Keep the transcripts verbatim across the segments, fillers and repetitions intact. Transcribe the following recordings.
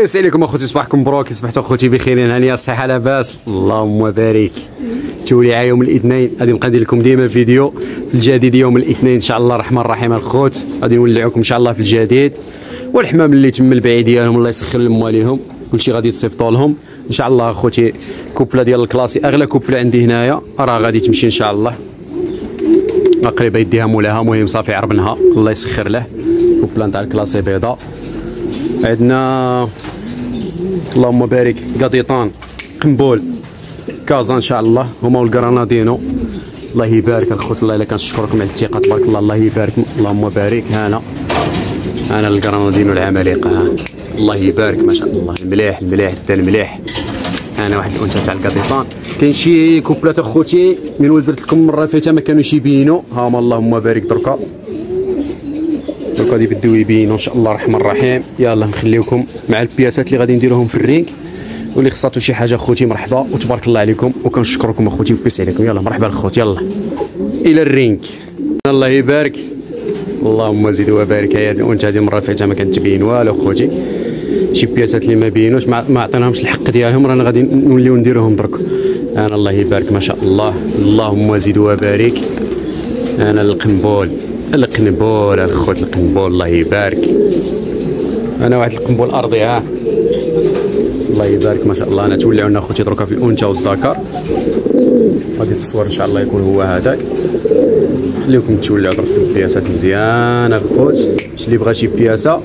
بيس عليكم اخوتي، صباحكم مبروك، صبحتوا اخوتي بخير هانيه الصحه لاباس اللهم بارك. تولي يوم الاثنين غادي نبقى ندير لكم ديما فيديو في الجديد يوم الاثنين ان شاء الله الرحمن الرحيم الخوت. غادي نولعوكم ان شاء الله في الجديد، والحمام اللي تم البيع ديالهم الله يسخر لمواليهم كلشي غادي تصيفطوا لهم ان شاء الله اخوتي. كوبله ديال الكلاسي اغلى كوبله عندي هنايا راه غادي تمشي ان شاء الله قريبه يديها مولاها، المهم صافي عربناها الله يسخر له. كوبله نتاع الكلاسي بيضاء. عندنا اللهم بارك قطيطان قنبول كازا ان شاء الله هما والكرانادينو الله يبارك الخوت. والله الا كنشكركم على الثقه تبارك الله الله يبارك اللهم بارك. هانا انا الكرانادينو العمالقه ها الله يبارك ما شاء الله المليح المليح حتى المليح. انا واحد الانثى تاع القطيطان. كاين شي كوبلات اخوتي من ولد درت لكم المره فاتت ما كانوش يبينوا، ها هما اللهم بارك دركا دركا غادي يبداو يبينوا ان شاء الله الرحمن الرحيم. يلا نخليوكم مع البياسات اللي غادي نديروهم في الرينك، واللي خصاتو شي حاجه اخوتي مرحبا وتبارك الله عليكم وكنشكركم اخوتي وبيس عليكم. يلا مرحبا الخوت يلا الى الرينك الله يبارك اللهم زيد وبارك. هي الانثى هذه المره فاتت ما كانت تبين والو اخوتي، شي بياسات اللي ما بينوش ما عطيناهمش الحق ديالهم رانا غادي نوليو نديروهم درك. انا الله يبارك ما شاء الله اللهم زيد وبارك. انا القنبول القنبول الخوت القنبول الله يبارك. انا واحد القنبول ارضي ها الله يبارك ما شاء الله. انا تولعوا لنا اخوتي دروكا في الانثى والذكر، غادي التصوير ان شاء الله يكون هو هذاك. خليكم تولعوا درك في البياسات مزيانه الخوت. باش اللي بغى شي بياسه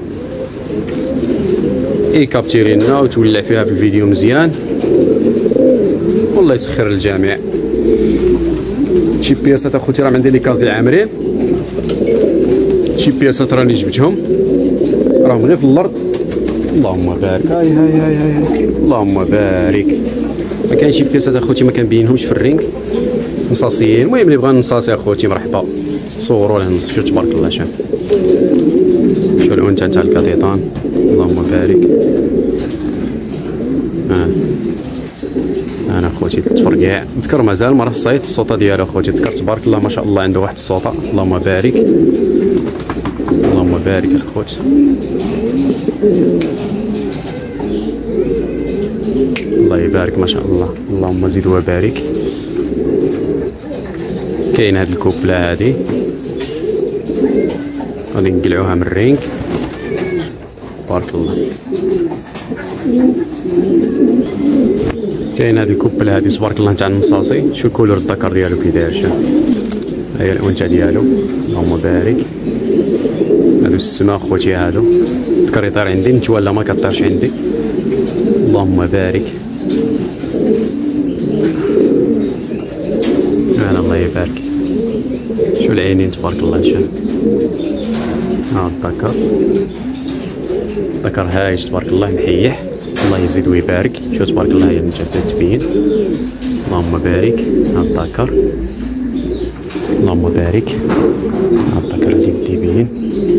اي كابتيري لنا وتولع فيها في الفيديو مزيان والله يسخر الجميع. شي بياسات اخوتي راه عندي لي كازي عامرين، شي بياسات راني جبتهم راهم غير في الارض اللهم بارك. هاي هاي هاي هاي اللهم بارك. ما كاين شي بياسات اخوتي ما كنبينهمش في الرينك نصاصيين. المهم اللي بغى نصاصي اخوتي مرحبا صوروا له شوف تبارك الله. شوف شوف الانثى تاع القطيطان اللهم بارك. ها انا اخوتي التفرقاع ذكر مازال ما راه صايت الصوطه ديالو اخوتي ذكر تبارك الله ما شاء الله عنده واحد الصوطه اللهم بارك اللهم بارك الخوت. الله يبارك ما شاء الله اللهم زيد وبارك. كاين هاد الكوبله هادي غادي نقلعوها من الرينك بارك الله. كاين هاد الكوبله هادي تبارك الله تاع النصاصي. شوف الكولور الذكر ديالو كي داير شوف هاهي الانثى ديالو اللهم بارك. هادو السما اخوتي هادو ذكر يطير عندي نتولا ما كطيرش عندي اللهم بارك. انا الله يبارك. شوف العينين تبارك الله. شوف ها الذكر الذكر هايش تبارك الله محيح الله يزيد ويبارك. شوف تبارك الله هي الانثى بدات تبين اللهم بارك. ها الذكر اللهم بارك. ها الذكر غادي يبدا يبين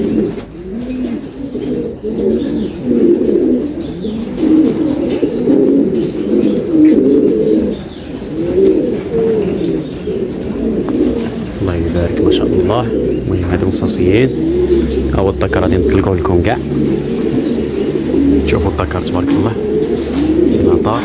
الله يبارك ما شاء الله. المهم هادو نصاصيين. ها هو الذكر غادي نطلقوه لكم كاع شوفوا الذكر تبارك الله نطار.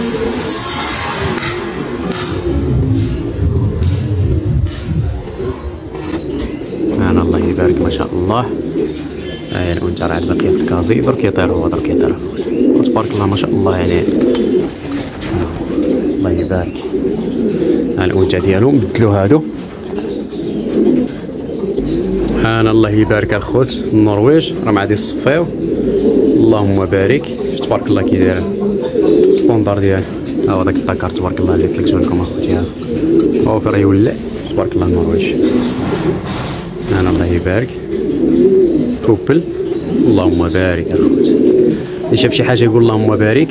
انا الله يبارك ما شاء الله. هاي الانثى راه باقيه في الكازي درك يطير هو درك يطير تبارك الله ما شاء الله عليه الله يبارك. ها الانثى ديالو بدلو هادو. انا الله يبارك الخوت النرويج راه غادي يصفيو اللهم بارك. تبارك الله كي داير ستوندار ديالو. ها هو داك الذكر تبارك الله اللي تلقيتو لكم اخوتي ها هو فين راه يولع تبارك الله النرويج. انا الله يبارك كوبل اللهم بارك الخوت. اللي شاف شي حاجه يقول اللهم بارك.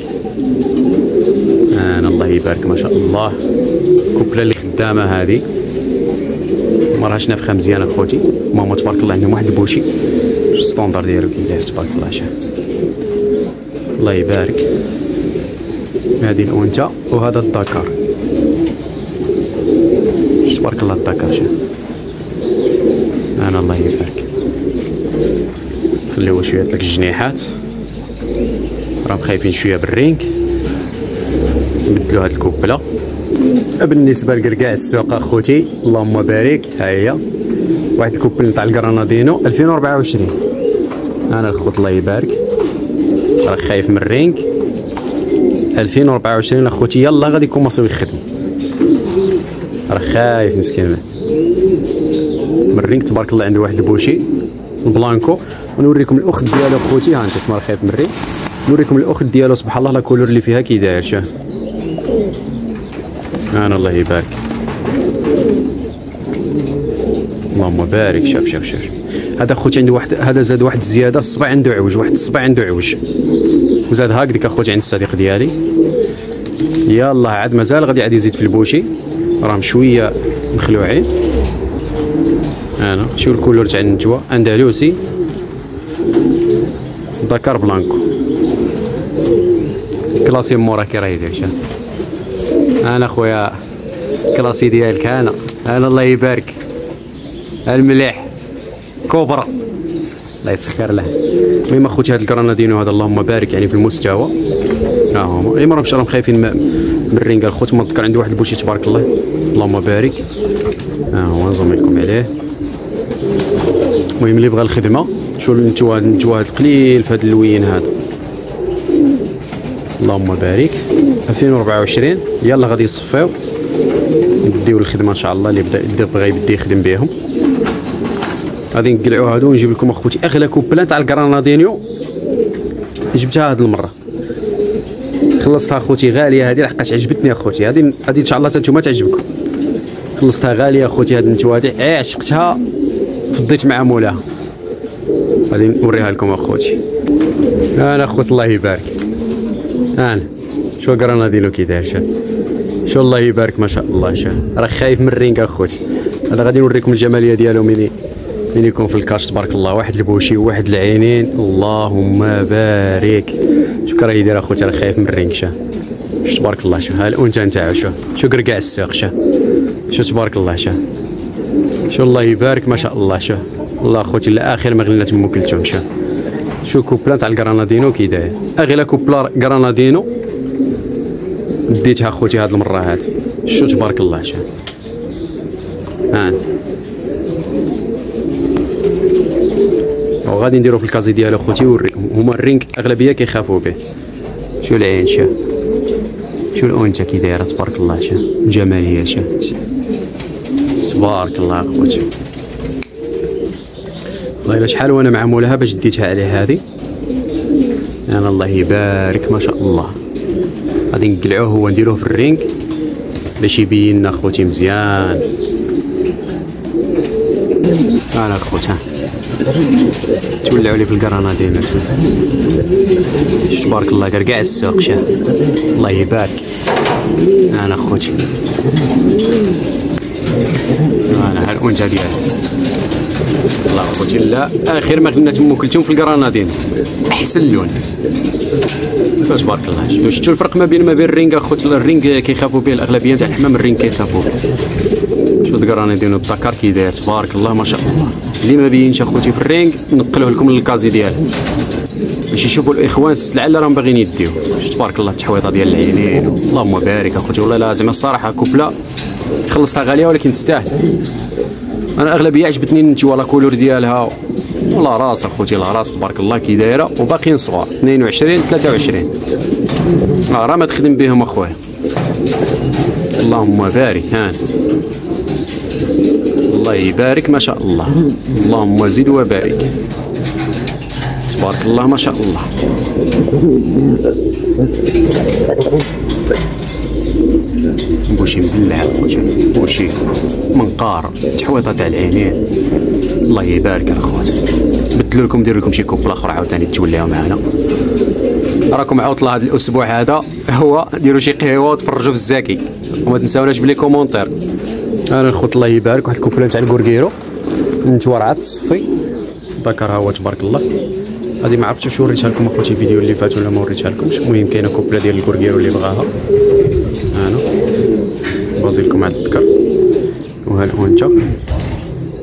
انا الله يبارك ما شاء الله. كوبله اللي خدامه هذه ما راهاش نافخه مزيان اخوتي. ماما تبارك الله عندهم واحد البوشي الستوندار ديالو كي داير تبارك الله. شوف الله يبارك. هذه الانثى وهذا الذكر تبارك الله الذكر. شوف انا الله يبارك. خليوه شويه ديك الجنيحات راهم خايفين شويه بالرينك، نبدلوا هاد الكوبله. بالنسبه لكركاع السوق اخوتي اللهم بارك، ها هي واحد الكوبل تاع الكرانادينو ألفين وأربعة وعشرين. انا الخوت الله يبارك راه خايف من الرينك ألفين وأربعة وعشرين اخوتي، يلا غادي يكوماسيو يخدم، راه خايف مسكين من الرينك تبارك الله. عنده واحد البوشي البلانكو، ونوريكم الاخت ديالو اخوتي. ها انت راه خايف من الرينك، نوريكم الاخت ديالو سبحان الله لا كولور اللي فيها كي داير. شوف انا الله يبارك اللهم بارك. شوف شوف شوف هذا خوتي عنده واحد، هذا زاد واحد الزياده، الصبع عنده عوج، واحد الصبع عنده عوج، وزاد هكذاك اخوتي عند الصديق ديالي. يلا عاد مازال غادي عاد يزيد في البوشي، راهم شويه مخلوعين. انا شوف الكولور تاع النجوى اندلسي دكار بلانكو كلاسي مورا كي راه يدير. شوف انا خويا كلاسي ديالك، انا انا الله يبارك المليح كوبرا الله يسخر له. المهم اخوتي هذا الكرانادينو هذا اللهم بارك يعني في المستوى. ها هما اللي راهم راهم خايفين من الرينغ الخوت. ما نذكر عنده واحد البوشي تبارك الله اللهم بارك. ها هو نزوم لكم عليه. المهم اللي بغى الخدمه شوف نتوما نتوما هذا القليل في هذا اللوين هذا اللهم بارك ألفين وأربعة وعشرين. يلا غادي يصفيو نديو الخدمه ان شاء الله. اللي بدا بغى يبدا يخدم بهم غادي نقلعوا هادو ونجيب لكم اخوتي اغلى كوبلان تاع الكرانادينيو جبتها هاد المره. خلصتها اخوتي غاليه هذه لحقاش عجبتني اخوتي. هذه هذه ان شاء الله نتوما تعجبكم. خلصتها غاليه اخوتي هاد النتوى هادي، اي عشقتها فضيت مع مولاها. غادي نوريها لكم اخوتي. انا اخوت الله يبارك. انا شو كرانادينو كي داير. شوف شو الله يبارك ما شاء الله. شوف راه خايف من الرينغ اخوتي. هذا غادي نوريكم الجماليه ديالو من من يكون في الكاش تبارك الله. واحد البوشي وواحد العينين اللهم بارك. شوف راه يدير اخوتي راه خايف من الرينغ. شوف شوف تبارك الله. شوف ها الانثى نتاعو. شوف شوف كركاع السوق. شوف شوف تبارك الله. شوف شو الله يبارك ما شاء الله. شوف الله اخوتي الاخر ما غنات ام كلثوم. شوف شو كوبلان تاع الكرانادينو كي داير، اغلى كوبلا كرانادينو ديتها اخوتي هاد المره هادي. شو تبارك الله. شوف ها وغادي نديرو في الكازي ديالو اخوتي ونوريكم. هما الرينك اغلبيه كيخافوا به. شو العين. شوف شو الانثى كي دايره تبارك الله. شوف الجماليه. شوف تبارك الله اخوتي. والله الا شحال وانا مع مولاها باش ديتها عليه هذه. انا الله يبارك ما شاء الله. غادي نقلعوه هو نديروه في الرينغ باش يبين لنا اخوتي مزيان. انا اخوت ها تولعوا لي في الكرانادينو. تبارك الله كاع السوق. شوف الله يبارك. انا اخوتي انا هالانثى ديالي الله اخوتي. لا اخر ما غنات ام كلثوم في الكرانادينو احسن لون. تبارك الله. شفتوا الفرق ما بين ما بين الرينغ اخوتي. الرينغ كيخافوا به الاغلبيه تاع الحمام، الرينغ كيخافوا به. شوف الكرانادينو الدكار كي داير تبارك الله ما شاء الله. اللي ما بينش اخوتي في الرينغ نقلوه لكم للكازي ديالو باش يشوفوا الاخوان السلعه اللي راهم باغيين يديو. تبارك الله التحويطه ديال العينين اللهم بارك اخوتي. والله لازم الصراحه كوبلا خلصتها غاليه ولكن تستاهل. انا اغلبيه عجبتني النتوى لا كولور ديالها والله راس اخوتي. لا راس تبارك الله كي دايره وباقيين صغار اثنين وعشرين ثلاثة وعشرين. اه راه ما تخدم بهم اخويا اللهم بارك. ها الله يبارك ما شاء الله. اللهم زد وبارك تبارك الله ما شاء الله. بوشي مزلع اخوتي، بوشي منقار، تحويطه تاع العينين الله يبارك الاخوات. بدلوا لكم ديروا لكم شي كوبل اخر عاوتاني توليو معنا. راكم عطله هذا الاسبوع هذا هو ديروا شي قهوه وتفرجوا في الزاكي وما تنساوناش بلي كومونتير. انا الخوت الله يبارك واحد الكوبله تاع الكوركيرو نتورعات تصفي ذكر ها هو تبارك الله. هذه ما عرفتش واش وريتها لكم اخوتي الفيديو اللي فات ولا ما وريتها لكمش. المهم كاينه كوبله ديال الكوركيرو اللي بغاها انا بازي لكم على الذكر. وها الانثى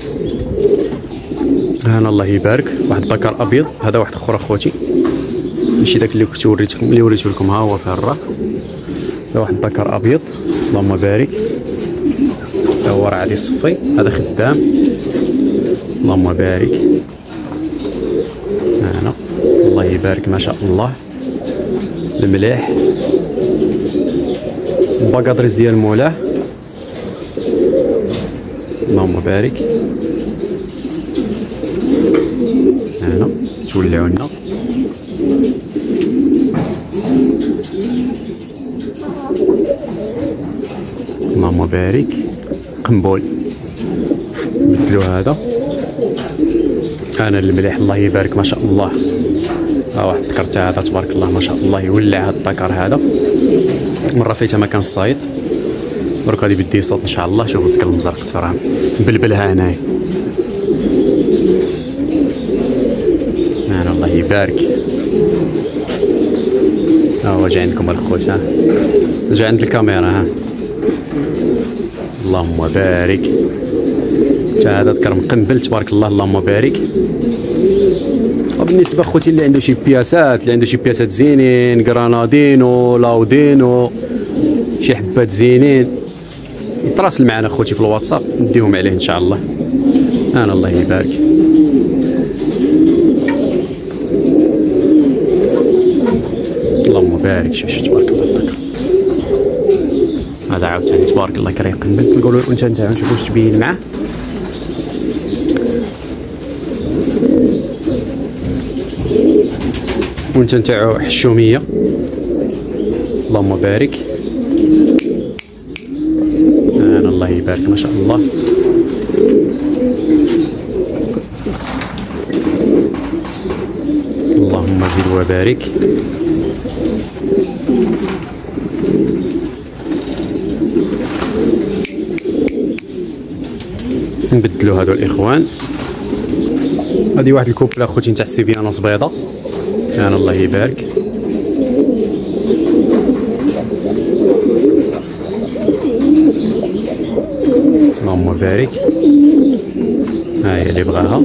هنا الله يبارك واحد الذكر ابيض. هذا واحد اخر اخوتي ماشي داك اللي كنت وريتكم اللي وريته لكم، ها هو فيه الراه. هذا واحد الذكر ابيض اللهم بارك، هذا هو راه غادي يصفي، هذا خدام اللهم بارك. هنا الله يبارك ما شاء الله، المليح الباكادريس ديال مولاه اللهم بارك. هنا تولعوا لنا اللهم بارك. قنبول بدلوا هذا، انا المليح الله يبارك ما شاء الله. ها واحد الذكر هذا تبارك الله ما شاء الله، يولع هذا الذكر هذا. مره فايته ما كان الصايد، درك غادي بدي يصوت ان شاء الله. شوفوا الذكر المزرق تفرهم بلبلها هنايا. انا الله يبارك. ها هو جا عندكم الخوت، ها جا عند الكاميرا، ها اللهم بارك. تا هذا ذكر مقنبل تبارك الله اللهم بارك. وبالنسبه خوتي اللي عنده شي بياسات، اللي عنده شي بياسات زينين، غرانادينو لاودينو، شي حبات زينين، يتراسل معنا خوتي في الواتساب نديهم عليه ان شاء الله. انا الله يبارك. اللهم بارك. شوف شوف تبارك الله الذكر هذا عاوتاني تبارك الله كرا يقنبل. تلقاو الانثى نتاعو نشوفوا واش تبين معاه. الانثى نتاعو حشوميه اللهم بارك. انا الله يبارك ما شاء الله. اللهم زد وبارك. نبدلوا هادو الاخوان. هادي واحد الكوبله اخوتي نتاع السيفيانوس بيضه. انا الله يبارك. اللهم بارك. ها هي اللي بغاها.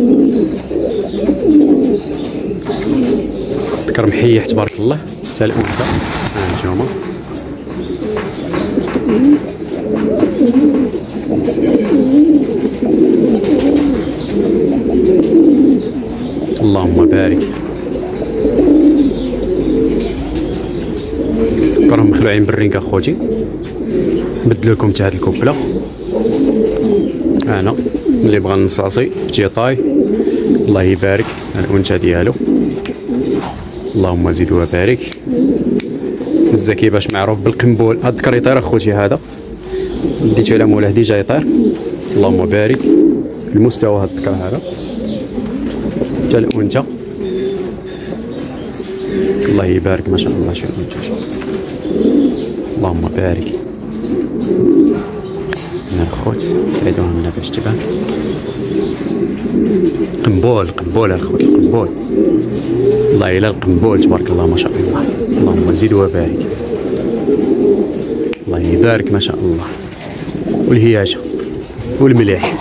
ذكر محيح تبارك الله حتى الانثى. ها نتوما اللهم بارك. راهم مخلوعين بالرينكا خوتي. نبدلو لكم حتى هاد الكوبله. انا اللي بغى نصاصي بتي طاي الله يبارك. الانثى ديالو اللهم زد وبارك. الزكي باش معروف بالقنبول. هاد الذكر يطير اخوتي، هذا ديتو على مولاه ديجا يطير اللهم بارك. المستوى هاد الذكر هذا حتى الانثى الله يبارك ما شاء الله. شوف اللهم بارك. هنا الخوت عيدوها لنا باش تبان. قنبول قنبول الخوت القنبول الله الا القنبول تبارك الله ما شاء الله. اللهم زد وبارك. الله يبارك ما شاء الله. والهياجه والمليح.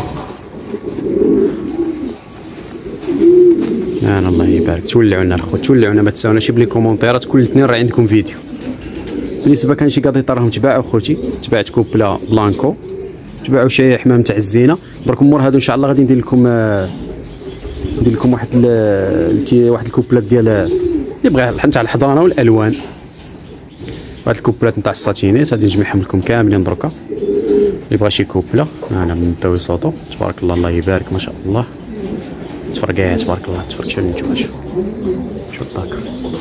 انا الله يبارك. تولعوا لنا الخوت تولعونا. ما تنساوناش بلي كومونتيرات كل اثنين راه عندكم فيديو. بالنسبه كان شي قاطيطه راهم تباعوا خوتي، تباعت كوبلا بلانكو، تباعوا شي حمام تاع الزينه. درك مور هادو ان شاء الله غادي ندير لكم ندير لكم واحد ال... واحد الكوبلات ديال اللي بغى بحال تاع الحضانه والالوان. واحد الكوبلات نتاع الساتينيت غادي نجمعهم لكم كاملين دركا. اللي بغى شي كوبله انا نبداو يصوتوا تبارك الله. الله يبارك ما شاء الله. تفرقع تبارك الله. تفرق شنو نتوما. شوف شوف الطاقه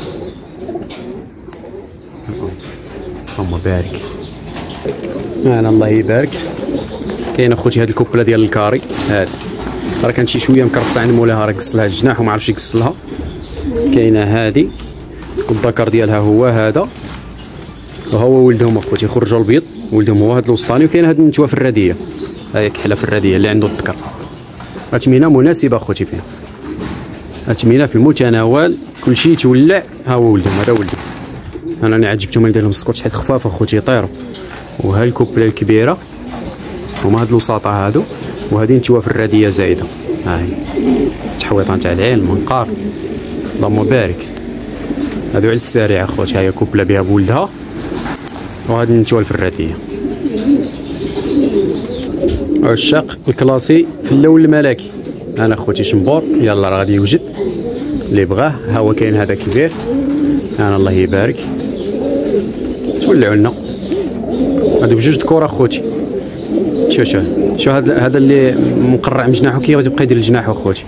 اللهم بارك. انا الله يبارك. كاين اخوتي هاد الكوبله ديال الكاري، هاد راه كانت شي شويه مكرفصه عند مولاها، راه قص لها الجناح وما عرفش يقص لها. كاينه هادي والذكر ديالها هو هذا، وهو ولدهم اخوتي خرجوا البيض، ولدهم هو هاد الوسطاني. وكاين هاد النتوه في الرديه، هاهي كحله في الرديه اللي عنده الذكر. اثمنه مناسبه اخوتي فيها، اثمنه في المتناول، كلشي يتولع. ها هو ولدهم، هذا ولدهم. انا راني عاد جبتهم ندير لهم السكوتش حيت خفاف اخوتي يطيروا. وها الكوبله الكبيره هما هاد الوساطه هادو، وهادي نتوه في الرديه زايده. ها هي تحويطه تاع العين المنقار اللهم بارك. هادو على السريع اخوتي. ها هي كوبله بها بولدها وهاد النتوه الفراتيه. عشاق الكلاسي في اللون الملكي انا اخوتي شمبور. يلا راه غادي يوجد اللي بغاه. ها هو كاين هذا كبير انا الله يبارك. تولعوا لنا هادو بجوج دكور اخوتي. شوف شوف شوف هذا هذا اللي مقرع من جناحو كي غادي يبقى يدير لجناحو اخوتي.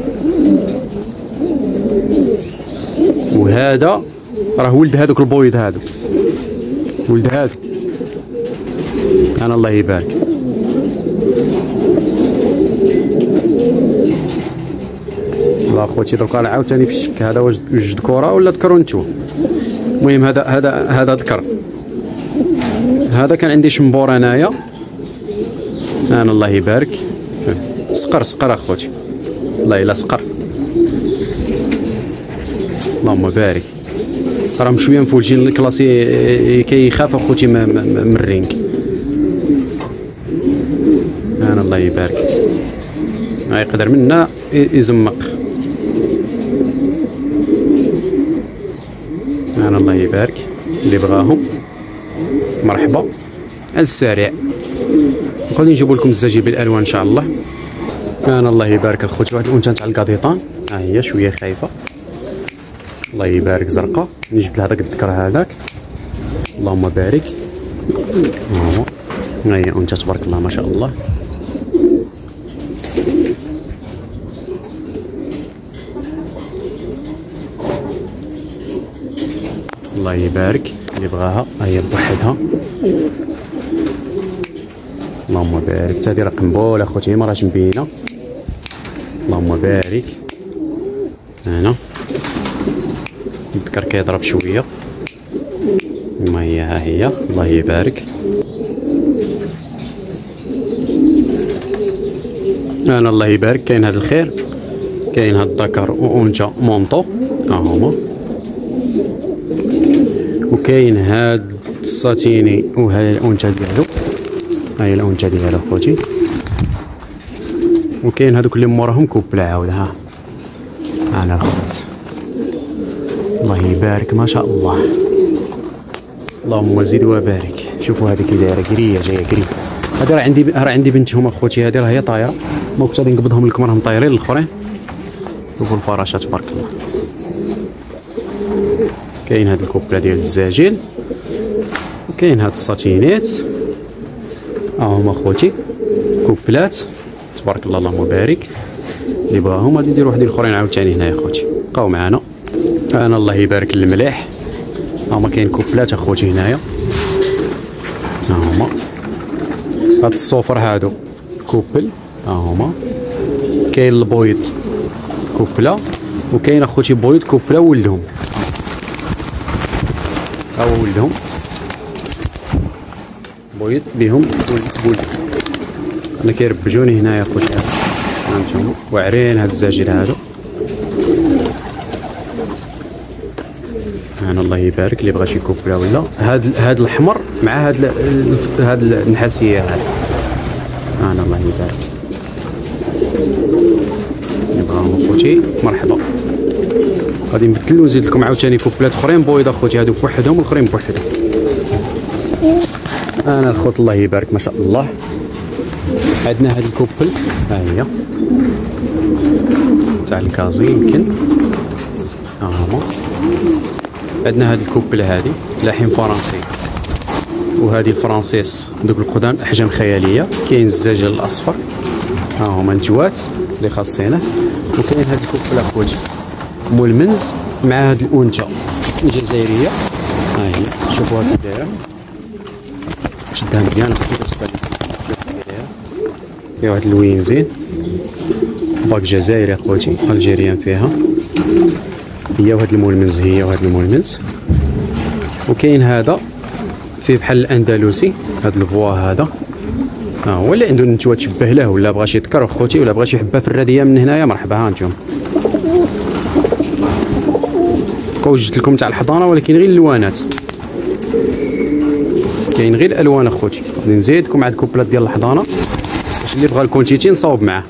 وهذا راه ولد هذوك البويض هادو ولد هادو انا الله يبارك. لا اخوتي درك انا عاوتاني في الشك هذا واش جوج كره ولا ذكر ونتو. المهم هذا هذا هذا ذكر. هذا كان عندي شمبور انايا انا الله يبارك. سقر سقر اخوتي والله الا سقر اللهم بارك. راهم شويه مفولجين الكلاسي كيخاف اخوتي من الرينغ انا الله يبارك. ما يقدر منا يزمق انا الله يبارك. اللي بغاهم مرحبا على السريع. غادي نجيبوا لكم الزجاج بالالوان ان شاء الله انا الله يبارك. الخوت واحد الانثى تاع القاطيطان ها هي شويه خايفه الله يبارك زرقاء. نجبد هذاك الذكر هذاك اللهم بارك. ها هو هي انثى تبارك الله ما شاء الله. الله يبارك. اللي بغاها هي بوحدها اللهم بارك. هذه راه قنبول اخوتي ما راهش مبينه اللهم بارك. هنا الذكر كيضرب شويه ما هي ها هي الله يبارك. انا الله يبارك. كاين هذا الخير كاين هذا الذكر وانثى مونطو ها هما. وكاين هاد الساتيني وهي الانثى ديالو هاي الانثى ديالو اخوتي. وكاين هادوك اللي موراهم كوبلا عاود ها انا الخوت الله يبارك ما شاء الله اللهم زد وبارك. شوفوا هذه كي دايره قريه جايه قريه. هذه راه عندي راه عندي بنتهم اخوتي. هذه راه هي طايره ما كنت غادي نقبضهم لكم راهم طايرين الاخرين. شوفوا الفراشات تبارك الله. كاين هاد الكوبله ديال الزاجل وكاين هاد الساتينات ها هما اخوتي كوبلات تبارك الله اللهم بارك. اللي بغاهم غادي نديرو وحدين اخرين عاوتاني هنايا اخوتي. بقاو معنا انا الله يبارك. المليح ها هما كاين كوبلات اخوتي هنايا ها هما. هاد الصفر هادو كوبل ها هما. كاين البويض كوبله وكاين اخوتي بويض كوبله ولدهم ها هو ولدهم بويض بهم ولد. انا كيربجوني هنايا اخوتي هانتوما واعرين هاد الزاجل هادو انا الله يبارك. اللي بغى شي كوبله ولا هاد هاد الاحمر مع هاد هاد النحاسيه هاد انا الله يبارك. اللي بغاهم اخوتي مرحبا. غادي نبدل ونزيد لكم عاوتاني كوبلات اخرين بويض اخوتي. هادو بوحدهم والاخرين بوحدهم انا الخوت الله يبارك ما شاء الله. عندنا هاد الكوبل ها هي تاع الكازي يمكن ها هما. عندنا هاد الكوبله هادي لاحين فرنسي وهادي الفرنسيس دوك القدام احجام خياليه. كاين الزجاج الاصفر ها هما نتوات اللي خاصينه. وكاين هاد الكوبله اخوتي مول منز مع هاد الانثى الجزائريه ها هي. شوفوا هاد دايره شدها مزيان اخوتي باش تبان لكم. فيها واحد اللوين زين باك جزائري اخوتي الجيريان فيها هي. وهاد المولمنز هي وهاد المولمنز. وكاين هذا فيه بحال الاندلسي هاد الفوا هذا ها هو. اللي عنده نتوى تشبه له ولا بغى شي ذكر اخوتي ولا بغى شي حبه في الرديه من هنايا مرحبا. ها انتم وجدت لكم تاع الحضانه ولكن غير اللوانات كاين غير الالوان اخوتي. غادي نزيدكم مع الكوبلات ديال الحضانه باش اللي بغى الكونتيتي نصاوب معاه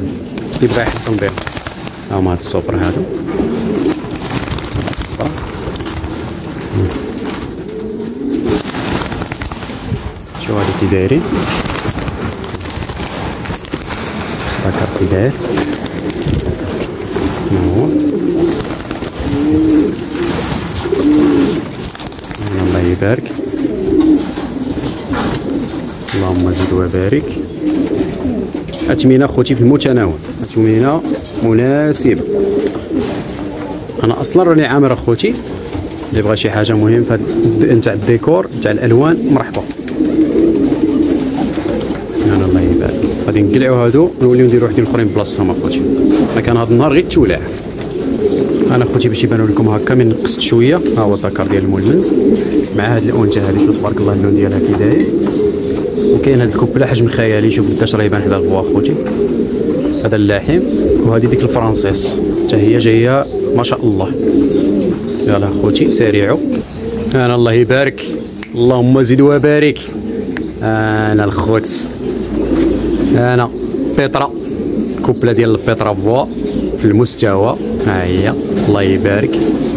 اللي بغى يحطهم بهم. ها هما هاد الصفر هادو الصفر شوف هادو كي دايرين الذكر كي داير هو الله يبارك اللهم زد وبارك. اثمنه خوتي في المتناول، اثمنه مناسبه. انا اصلا راني عامر اخوتي اللي بغى شي حاجه مهم نتاع الديكور نتاع الالوان مرحبا. يعني الله يبارك. غادي نقلعوا هادو ونوليو نديرو وحدين اخرين بلاصتهم اخوتي. انا كان هاد النهار غير تولع. انا اخوتي باش يبانوا لكم هكا من نقصت شويه. ها هو الذكر ديال الملمز مع هاد الانثى هادي. شوف تبارك الله اللون ديالها كي داير. وكاين هاد الكوبله حجم خيالي. شوف قداش راه يبان حدا البوا اخوتي. هذا اللحم وهذه ديك الفرنسيس حتى هي جايه ما شاء الله. يلا اخوتي سارعوا. انا الله يبارك اللهم زد وبارك. انا الخوت انا بيترا كوبله ديال البيترا فوا في المستوى. ها هي الله يبارك.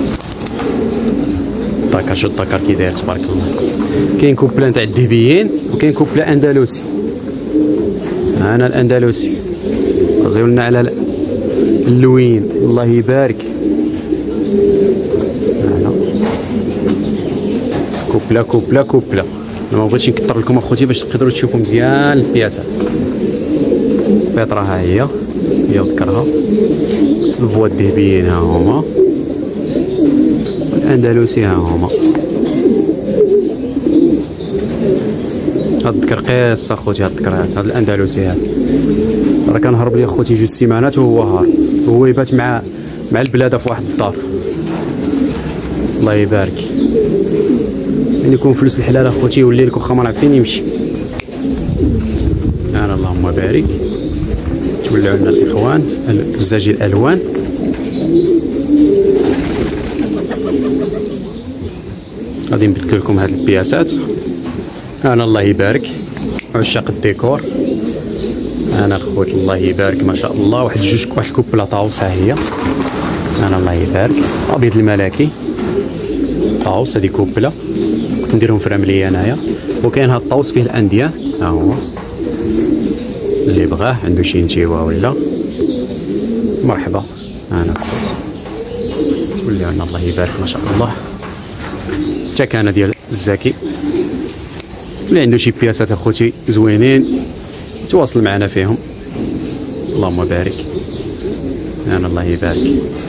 الذكر شوف الذكر كي داير تبارك الله. كاين كوبله نتاع الذهبيين وكاين كوبله اندلسي. انا الاندلسي زيولنا على اللوين الله يبارك. هنا كوبله كوبله كوبله. انا ما بغيتش نكثر لكم اخوتي باش تقدروا تشوفوا مزيان القياسات. بيطرا ها هي هي ذكرها. الفوا الذهبيين ها هما والاندلسي ها هما. هاد الذكر قياس اخوتي. هاد الذكر هاد الاندلسي هاد راه كنهرب لي اخوتي جوج سيمانات وهو هارب. وهو يبات مع مع البلاده في واحد الدار. الله يبارك. يعني يكون فلوس الحلال اخوتي يولي لك واخا ما نعرف فين يمشي. انا اللهم بارك. تولعوا لنا الاخوان الزاجي الالوان. غادي نبدل لكم هاد البياسات. انا الله يبارك عشاق الديكور. انا الخوت الله يبارك ما شاء الله. واحد جوج واحد الكوبله طاوس ها هي. انا الله يبارك. ابيض الملكي طاوس. هذه كوبله كنت نديرهم في رمليه انايا. وكاين هاد الطاوس فيه الانديه ها هو اللي بغاه عنده شي نتيوه ولا مرحبا. انا الخوت ولي انا الله يبارك ما شاء الله. التكانه ديال الزكي اللي عنده شي بياسات اخوتي زوينين تواصل معنا فيهم. اللهم بارك. انا الله يبارك.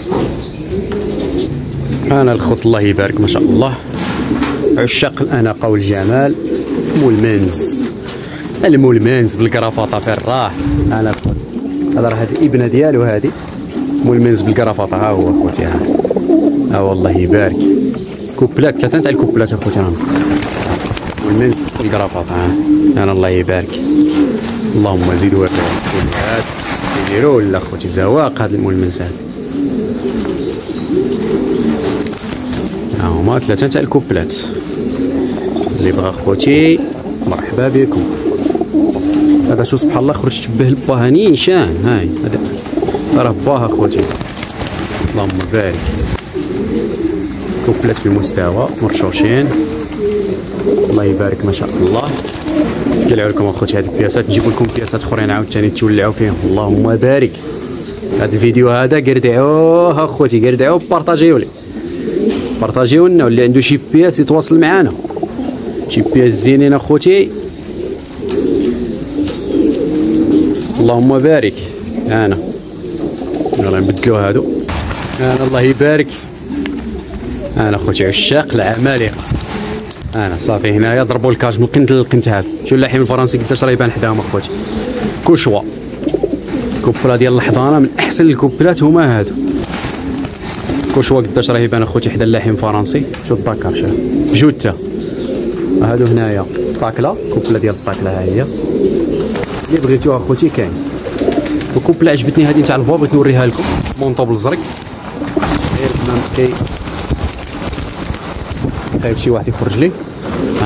انا الخوت الله يبارك ما شاء الله. عشاق الاناقه والجمال. مولمنز المولمنز بالكرافطه في الراح. انا الخوت هذا راه هاد الابنه ديالو هادي مولمنز بالكرافطه. ها هو اخوتي ها ها والله يبارك. كوبلات ثلاثه تاع الكوبلات اخوتي راهم مولمنز بالكرافطه. ها انا الله يبارك. اللهم زيد وبارك. كلات يديروا لا خوتي زواق هاد المولمنز هاد. ها هما ثلاثه تاع الكوبلات. اللي بغى خوتي مرحبا بكم. هذا شو سبحان الله خرج تشبه لباها نيشان. هاي هذا راه باها خوتي. اللهم بارك. كوبلات في المستوى مرشوشين الله يبارك ما شاء الله. قلعوا لكم اخوتي هاد البياسات. نجيب لكم بياسات اخرين عاوتاني تولعوا فيهم. اللهم بارك. هاد الفيديو هذا قردعوه اخوتي قردعوه بارطاجيو لي بارطاجيو لنا. واللي عنده شي بياس يتواصل معنا. شي بياس زينين اخوتي. اللهم بارك. انا يلا نبدلو هادو. انا الله يبارك. انا اخوتي عشاق العمالقه. انا صافي هنايا ضربوا الكاج من القنت للقنت. هذا شوف اللحم الفرنسي قداش راه يبان حداهم اخوتي. كوشوا كوبله ديال الحضانه من احسن الكوبلات هما هادو. كوشوا قداش راه يبان اخوتي حدا اللحم الفرنسي. شوف الذكر شوف جوته. هادو هنايا طاكله كوبله ديال الطاكله. ها هي اللي بغيتوها اخوتي كاين. وكوبله عجبتني هذه تاع الفوا بغيت نوريها لكم. مونطوبل زرق غير كي خايف شي واحد يخرج لي. ها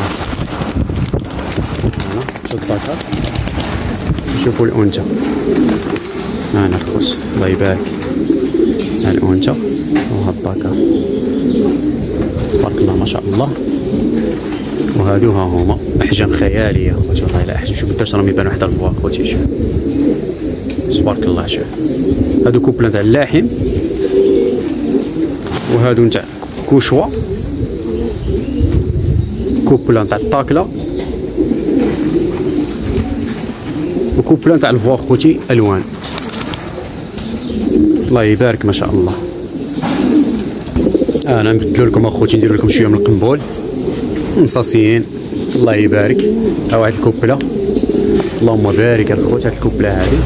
شوف الذكر. شوفوا الانثى. انا الخوت الله يبارك. ها الانثى وها الذكر تبارك الله ما شاء الله. وهادو ها هما احجام خياليه اخوتي، والله الا احجام. شوف قداش راهم يبانو حدا الفوا اخوتي، شوف تبارك الله. شوف هادو كوبلان تاع اللاحم، وهادو نتاع كوشوا، كوبلان تاع الطاكله، وكوبلان تاع الفوا اخوتي الوان. الله يبارك ما شاء الله. انا نبدلو لكم اخوتي، نديرو لكم شويه من القنبول نصاصيين. الله يبارك. ها واحد الكوبله، اللهم بارك الخوت. هاد الكوبله هادي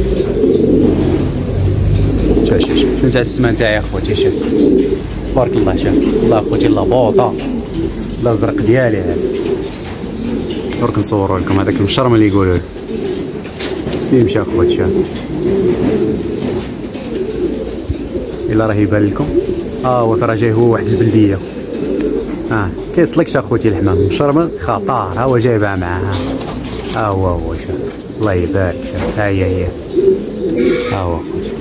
شوف شوف شوف نتاع السما تاعي اخوتي، شوف تبارك الله. شوف الله اخوتي، الله بوطه، الله الزرق ديالي هذا. درك نصورو لكم هذاك المشرم اللي يقولوا فين مشى اخوتي. شوف الا راه يبان لكم، ها هو راه جاي هو واحد البلديه. اه كيطلقش اخوتي الحمام مشرمل خطر، ها هو جايبها معاه. ها هو هو شوف الله يبارك. شوف ها هي هي، ها هو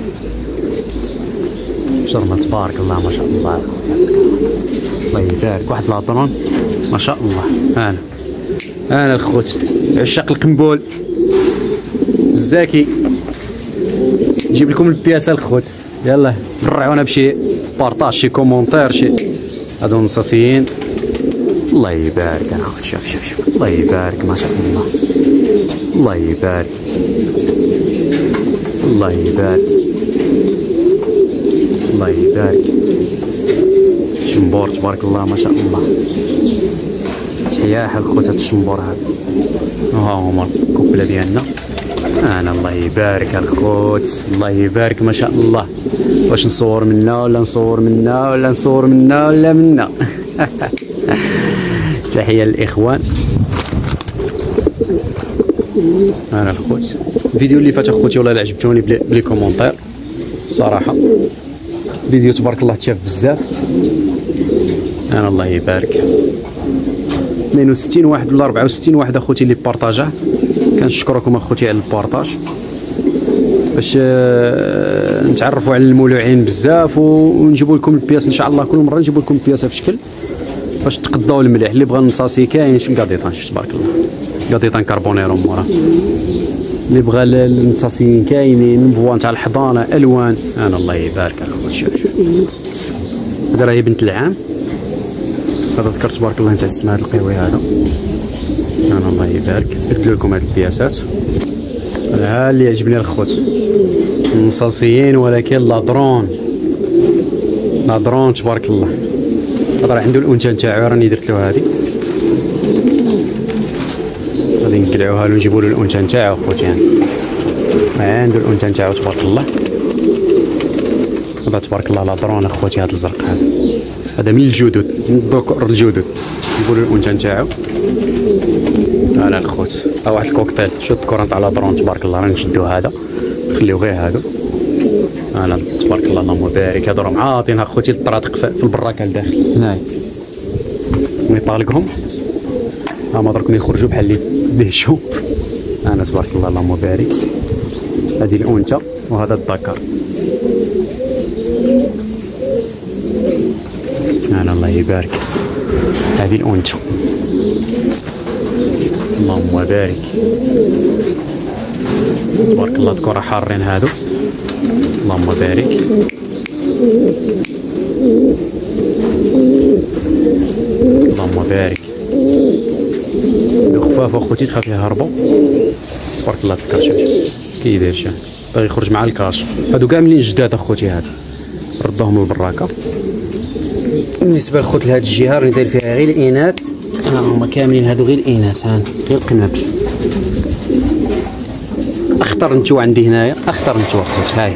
مشرمل تبارك الله ما شاء الله اخوتي. الله يبارك. واحد لاطرون ما شاء الله. انا انا الخوت عشاق القنبول الزاكي، نجيب لكم البياسه الخوت. يلا برعونا بشي بارطاج، شي كومونتير، شي هادو نصاصيين. الله يبارك يا خوت. شوف شوف شوف الله يبارك ما شاء الله. الله يبارك الله يبارك الله يبارك. شمبور تبارك الله ما شاء الله. تحيا الخوت هاد الشمبور هذا. ها هما الكوبله ديالنا. انا الله يبارك الخوت، الله يبارك ما شاء الله. واش نصور منا ولا نصور منا ولا نصور منا ولا منا؟ تحيه للاخوان. انا الخوت الفيديو اللي فات اخوتي والله عجبتوني بلي كومونتير الصراحه. فيديو تبارك الله تشاف بزاف. انا الله يبارك. اثنين وستين واحد ولا أربعة وستين واحد اخوتي اللي بارطاجاه، كنشكركم اخوتي على البارطاج باش نتعرفوا على المولوعين بزاف، ونجيبوا لكم البياس ان شاء الله. كل مره نجيبوا لكم البياسه في شكل باش تقضاو المليح. اللي بغى نصاصي كاين، شي قاطيطان تبارك الله، قاطيطان كربونيرو مورا. اللي بغى النصاصيين كاينين، بوان تاع الحضانه الوان. انا الله يبارك اخوتي. شوف شوف هذا راهي بنت العام. هذا ذكر تبارك الله نتاع السما، هذا القهوي هذا. انا الله يبارك. بدلو لكم هاد البياسات. ها اللي عجبني الخوت نصاصيين، ولكن لاضرون لاضرون تبارك الله. هذا راه عنده الانثى نتاعو، راني درت له هذه. غادي نقلعوها له نجيبوا له الانثى نتاعو اخوتي. يعني عنده الانثى نتاعو تبارك الله. هذا تبارك الله لاضرون اخوتي. هذا الزرق هذا هذا من الجدد، من الذكور الجدد. نجيبوا له الانثى نتاعو. انا الخوت ها واحد الكوكتيل. شوف الذكور تاع لاضرون تبارك الله. راه نشدو هذا نخليو غير هادو. انا تبارك الله اللهم بارك. هادو راهم عاطين اخوتي الطرادق في البراكه لداخل هنايا. نطالقهم هما درك يخرجوا بحال اللي دهشوا. انا تبارك الله اللهم بارك. هذه الانثى وهذا الذكر. انا الله يبارك. هذه الانثى اللهم بارك. تبارك الله ذكور حارين هادو. اللهم بارك. اللهم بارك. خفاف اخوتي تخاف يهربوا تبارك الله. تذكر شوف كي داير شوف باغي يخرج مع الكاش. هادو كاع ملين جداد اخوتي. هادو ردوهم للبراكه. بالنسبه لخوت لهاد الجهه راني داير فيها غير الاناث. ها هما كاملين هادو غير الاناث. ها غير القنابل. اخطر نتو عندي هنايا، اخطر نتو اخوت. هاي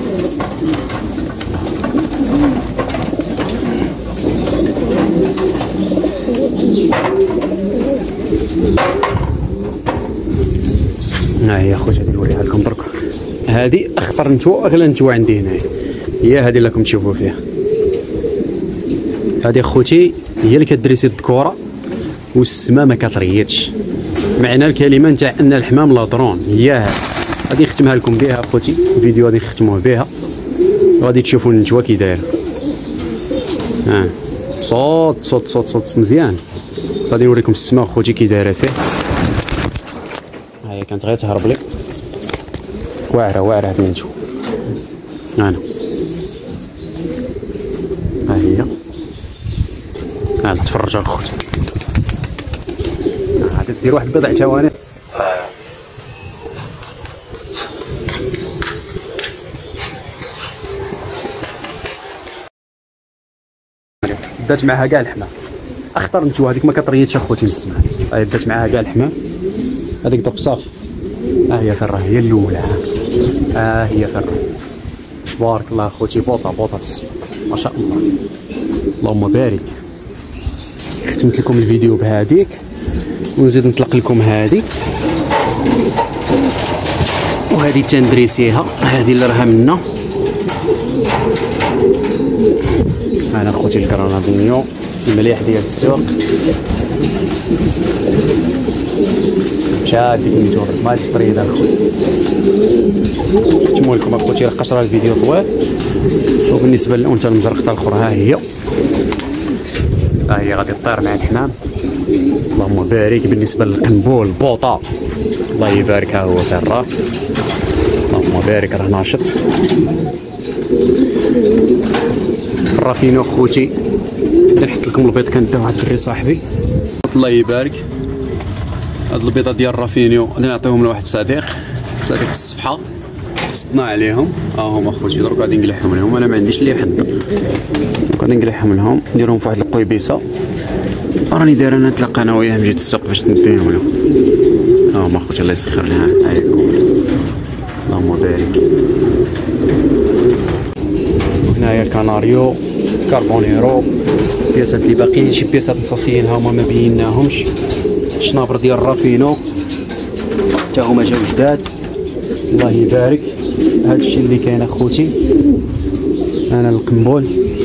ها هي اخوتي. هادي نوريها لكم درك. هادي اخطر نتو، اغلى نتو عندي هنايا هي هادي اللي راكم تشوفوا فيها. هادي اخوتي هي اللي كدريسي الذكوره والسما ما كتريدش. معنى الكلمه نتاع ان الحمام لاضرون هي هاد. غادي نختمها لكم بها اخوتي. الفيديو غادي نختموه بها، غادي تشوفوا النتوه كي دايره. ها صوت صوت صوت صوت مزيان. غادي نوريكم السما خوتي كي دايره فيه. ها هي كانت غير تهرب لي، واعره واعره بنيتو. انا ها هي، ها تفرجوا الخوت، غادي دير واحد بضع ثواني. دات معاها كاع الحمام، اخطر نتو هذيك ما كطريتش اخوتي من السماء. هاي دات معاها كاع الحمام، هذيك دوك صافي. ها هي فرة، هي الاولى، ها هي فرة. تبارك الله اخوتي، بوطه بوطه في السماء ما شاء الله، اللهم بارك. ختمت لكم الفيديو بهذيك ونزيد نطلق لكم هذه، وهذه تندريسيها، هذه اللي راها منا. انا خوتي الكرانادينيو المليح ديال السوق، مشات ديك النيتور ما هادش طريده الخوت. نختموا لكم اخوتي، لقاش راه الفيديو طويل. وبالنسبه للانثى المزرقطه الاخرى ها هي، ها هي غادي تطير مع الحمام، اللهم بارك. بالنسبه للقنبول البوطه الله يبارك، ها هو فراه، اللهم بارك، راه ناشط. الرافينو خوتي نحط لكم البيض، كنداو واحد الدري صاحبي الله يبارك. هاد البيضه ديال الرافينيو غادي نعطيهم لواحد الصديق، صديق الصفحه صدنا عليهم. ها هما خوتي دروك غادي نقلعهم لهم، انا ما عنديش اللي يحضر، غادي نقلعهم لهم نديرهم في واحد القويبيسه. راني داير انا نتلاقى انا وياهم جيت السوق باش نديهم لهم. ها هما خوتي الله يسخر لها، هايكم اللهم بارك. هنايا الكناريو كاربونيرو، بياسات اللي باقيين شي بياسات نصاصيين ها هما ما بيناهمش. الشنابر ديال الرافينو حتى هما جاو جداد الله يبارك. هادشي اللي كاين اخوتي، انا القنبول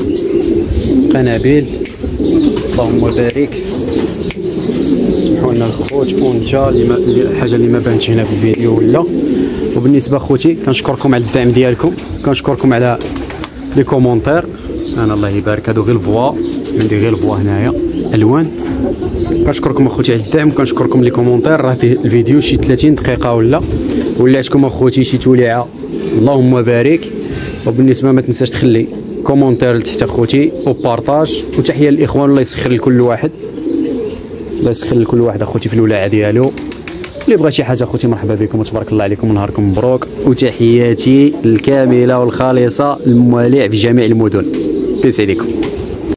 قنابل اللهم بارك. سمحوا لنا الخوت وانت الحاجه اللي ما بانتش هنا في الفيديو ولا. وبالنسبه اخوتي كنشكركم على الدعم ديالكم، كنشكركم على لي كومونتير. انا الله يبارك هادو غير الفوا، عندي غير الفوا هنايا الوان. كنشكركم اخوتي على الدعم، كنشكركم لي كومونتير. راه فيه الفيديو شي ثلاثين دقيقه ولا ولاتكم اخوتي شي توليعه اللهم بارك. وبالنسبه ما تنساش تخلي كومونتير لتحت اخوتي وبارطاج، وتحيه للاخوان الله يسخر لكل واحد، الله يسخر لكل واحد اخوتي في الولاعه ديالو. اللي بغى شي حاجه اخوتي مرحبا بكم وتبارك الله عليكم ونهاركم مبروك. وتحياتي الكامله والخالصه للمواليع في جميع المدن، بيس عليكم.